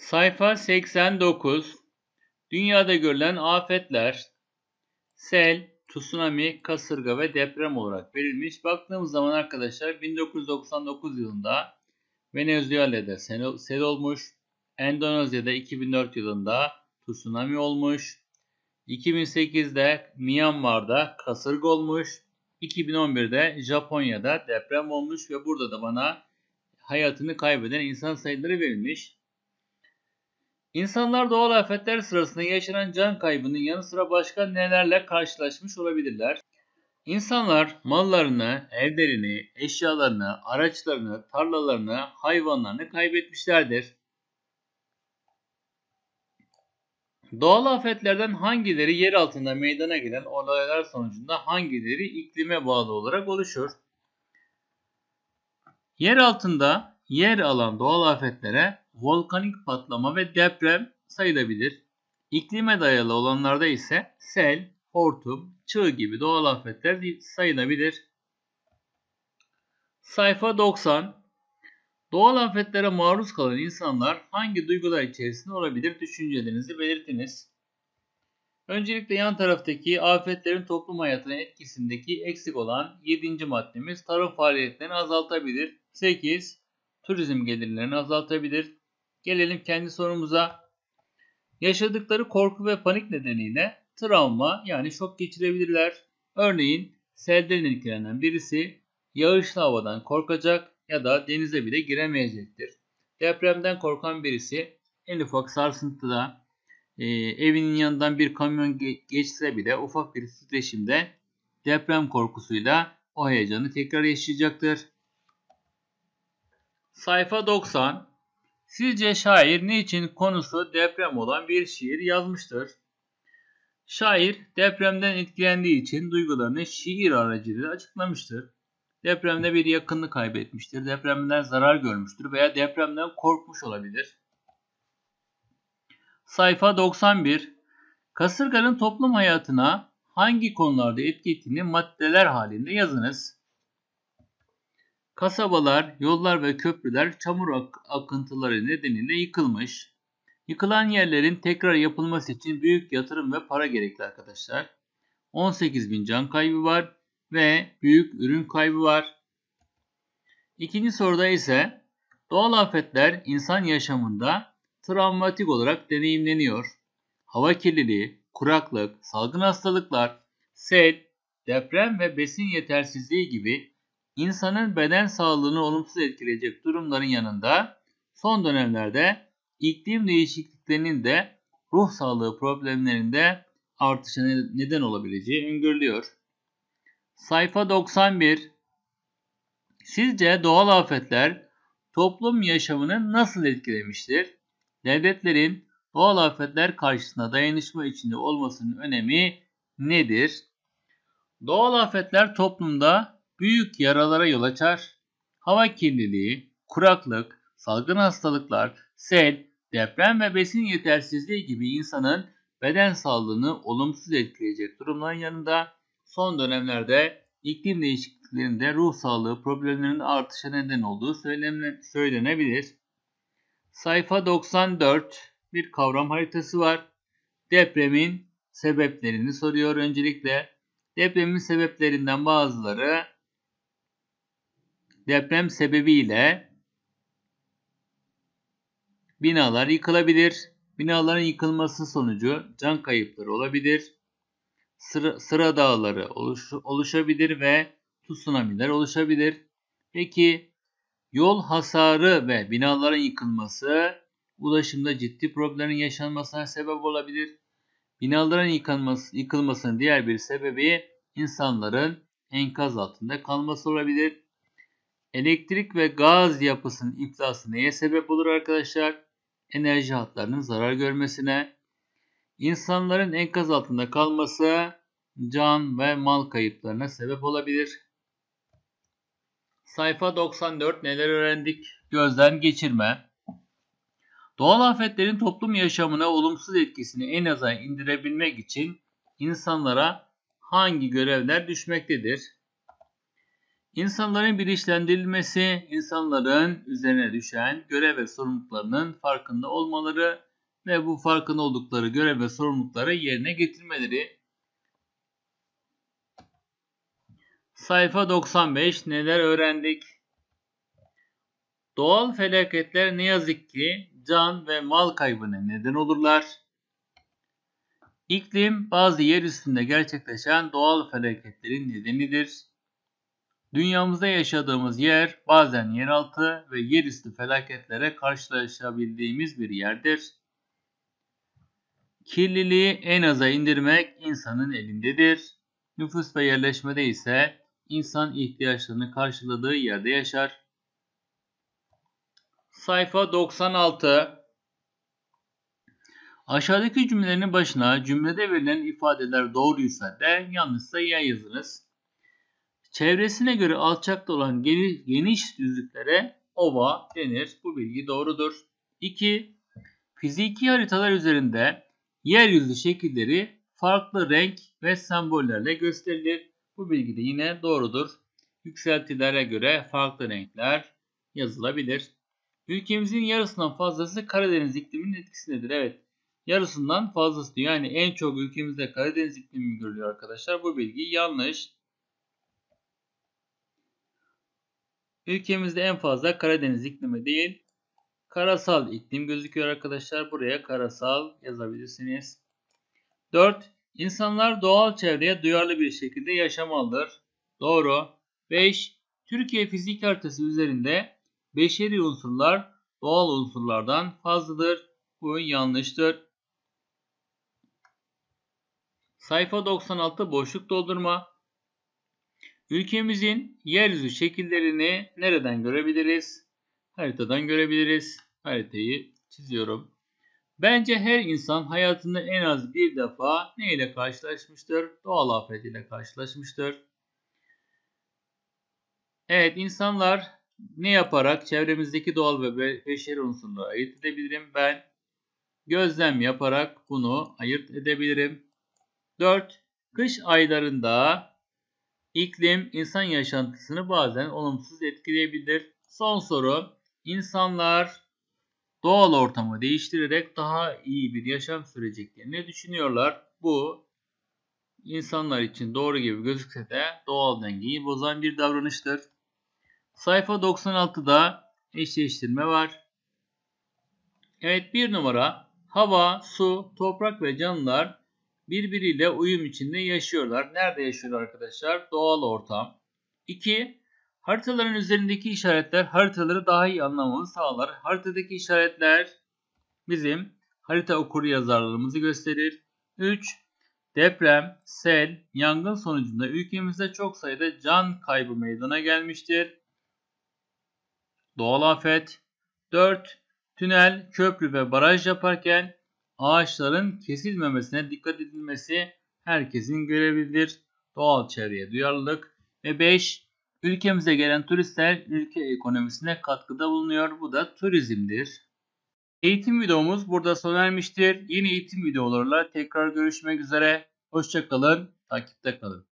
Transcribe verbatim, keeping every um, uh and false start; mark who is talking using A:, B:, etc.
A: Sayfa seksen dokuz. Dünyada görülen afetler, sel, tsunami, kasırga ve deprem olarak verilmiş. Baktığımız zaman arkadaşlar bin dokuz yüz doksan dokuz yılında Venezuela'da sel, sel olmuş. Endonezya'da iki bin dört yılında tsunami olmuş. iki bin sekizde Myanmar'da kasırga olmuş. iki bin on birde Japonya'da deprem olmuş ve burada da bana hayatını kaybeden insan sayıları verilmiş. İnsanlar doğal afetler sırasında yaşanan can kaybının yanı sıra başka nelerle karşılaşmış olabilirler? İnsanlar mallarını, evlerini, eşyalarını, araçlarını, tarlalarını, hayvanlarını kaybetmişlerdir. Doğal afetlerden hangileri yer altında meydana gelen olaylar sonucunda hangileri iklime bağlı olarak oluşur? Yer altında yer alan doğal afetlere volkanik patlama ve deprem sayılabilir. İklime dayalı olanlarda ise sel, hortum, çığ gibi doğal afetler sayılabilir. Sayfa doksan. Doğal afetlere maruz kalan insanlar hangi duygular içerisinde olabilir? Düşüncelerinizi belirtiniz. Öncelikle yan taraftaki afetlerin toplum hayatına etkisindeki eksik olan yedinci maddemiz tarım faaliyetlerini azaltabilir. sekiz. Turizm gelirlerini azaltabilir. Gelelim kendi sorumuza. Yaşadıkları korku ve panik nedeniyle travma yani şok geçirebilirler. Örneğin selden etkilenen birisi yağışlı havadan korkacak ya da denize bile giremeyecektir. Depremden korkan birisi en ufak sarsıntıda e, evinin yanından bir kamyon ge- geçse bile ufak bir titreşimde deprem korkusuyla o heyecanı tekrar yaşayacaktır. Sayfa doksan. Sizce şair niçin konusu deprem olan bir şiir yazmıştır? Şair depremden etkilendiği için duygularını şiir aracılığıyla açıklamıştır. Depremde bir yakınını kaybetmiştir, depremden zarar görmüştür veya depremden korkmuş olabilir. Sayfa doksan bir. Kasırganın toplum hayatına hangi konularda etki ettiğini maddeler halinde yazınız. Kasabalar, yollar ve köprüler çamur ak- akıntıları nedeniyle yıkılmış. Yıkılan yerlerin tekrar yapılması için büyük yatırım ve para gerekli arkadaşlar. on sekiz bin can kaybı var ve büyük ürün kaybı var. İkinci soruda ise doğal afetler insan yaşamında travmatik olarak deneyimleniyor. Hava kirliliği, kuraklık, salgın hastalıklar, sel, deprem ve besin yetersizliği gibi insanın beden sağlığını olumsuz etkileyecek durumların yanında son dönemlerde iklim değişikliklerinin de ruh sağlığı problemlerinde artışa neden olabileceği öngörülüyor. Sayfa doksan bir. Sizce doğal afetler toplum yaşamını nasıl etkilemiştir? Devletlerin doğal afetler karşısında dayanışma içinde olmasının önemi nedir? Doğal afetler toplumda büyük yaralara yol açar. Hava kirliliği, kuraklık, salgın hastalıklar, sel, deprem ve besin yetersizliği gibi insanın beden sağlığını olumsuz etkileyecek durumların yanında son dönemlerde iklim değişikliklerinde ruh sağlığı problemlerinin artışa neden olduğu söylenebilir. Sayfa doksan dört. Bir kavram haritası var. Depremin sebeplerini soruyor öncelikle. Depremin sebeplerinden bazıları deprem sebebiyle binalar yıkılabilir. Binaların yıkılması sonucu can kayıpları olabilir. Sıra, sıra dağları oluş, oluşabilir ve tsunamiler oluşabilir. Peki yol hasarı ve binaların yıkılması ulaşımda ciddi problemlerin yaşanmasına sebep olabilir. Binaların yıkılması, yıkılmasının diğer bir sebebi insanların enkaz altında kalması olabilir. Elektrik ve gaz yapısının iflası neye sebep olur arkadaşlar? Enerji hatlarının zarar görmesine. İnsanların enkaz altında kalması can ve mal kayıplarına sebep olabilir. Sayfa doksan dört. Neler öğrendik? Gözden geçirme. Doğal afetlerin toplum yaşamına olumsuz etkisini en aza indirebilmek için insanlara hangi görevler düşmektedir? İnsanların bilinçlendirilmesi, insanların üzerine düşen görev ve sorumluluklarının farkında olmaları ve bu farkında oldukları görev ve sorumlulukları yerine getirmeleri. Sayfa doksan beş. Neler öğrendik? Doğal felaketler ne yazık ki can ve mal kaybına neden olurlar. İklim bazı yer üstünde gerçekleşen doğal felaketlerin nedenidir. Dünyamızda yaşadığımız yer bazen yeraltı ve yerüstü felaketlere karşılaşabildiğimiz bir yerdir. Kirliliği en aza indirmek insanın elindedir. Nüfus ve yerleşmede ise insan ihtiyaçlarını karşıladığı yerde yaşar. Sayfa doksan altı. Aşağıdaki cümlelerin başına cümlede verilen ifadeler doğruysa da yanlışsa ya yazınız. Çevresine göre alçakta olan geniş düzlüklere ova denir. Bu bilgi doğrudur. iki. Fiziki haritalar üzerinde yeryüzü şekilleri farklı renk ve sembollerle gösterilir. Bu bilgi de yine doğrudur. Yükseltilere göre farklı renkler yazılabilir. Ülkemizin yarısından fazlası Karadeniz ikliminin etkisindedir. Evet, yarısından fazlası diyor. Yani en çok ülkemizde Karadeniz iklimi görülüyor arkadaşlar. Bu bilgi yanlış. Ülkemizde en fazla Karadeniz iklimi değil, karasal iklim gözüküyor arkadaşlar. Buraya karasal yazabilirsiniz. dört. İnsanlar doğal çevreye duyarlı bir şekilde yaşamalıdır. Doğru. beş. Türkiye fizik haritası üzerinde beşeri unsurlar doğal unsurlardan fazladır. Bu yanlıştır. Sayfa doksan altı. Boşluk doldurma. Ülkemizin yeryüzü şekillerini nereden görebiliriz? Haritadan görebiliriz. Haritayı çiziyorum. Bence her insan hayatında en az bir defa ne ile karşılaşmıştır? Doğal afet ile karşılaşmıştır. Evet, insanlar ne yaparak çevremizdeki doğal ve beşeri unsurları ayırt edebilirim? Ben gözlem yaparak bunu ayırt edebilirim. dört. Kış aylarında iklim insan yaşantısını bazen olumsuz etkileyebilir. Son soru. İnsanlar doğal ortamı değiştirerek daha iyi bir yaşam süreceklerini düşünüyorlar. Bu insanlar için doğru gibi gözükse de doğal dengeyi bozan bir davranıştır. Sayfa doksan altıda eşleştirme var. Evet, bir numara. Hava, su, toprak ve canlılar birbiriyle uyum içinde yaşıyorlar. Nerede yaşıyorlar arkadaşlar? Doğal ortam. iki. Haritaların üzerindeki işaretler haritaları daha iyi anlamamızı sağlar. Haritadaki işaretler bizim harita okuryazarlığımızı gösterir. üç. Deprem, sel, yangın sonucunda ülkemizde çok sayıda can kaybı meydana gelmiştir. Doğal afet. dört. Tünel, köprü ve baraj yaparken ağaçların kesilmemesine dikkat edilmesi herkesin görevidir. Doğal çevreye duyarlılık. Ve beş. Ülkemize gelen turistler ülke ekonomisine katkıda bulunuyor. Bu da turizmdir. Eğitim videomuz burada sona ermiştir. Yeni eğitim videolarıyla tekrar görüşmek üzere. Hoşça kalın, takipte kalın.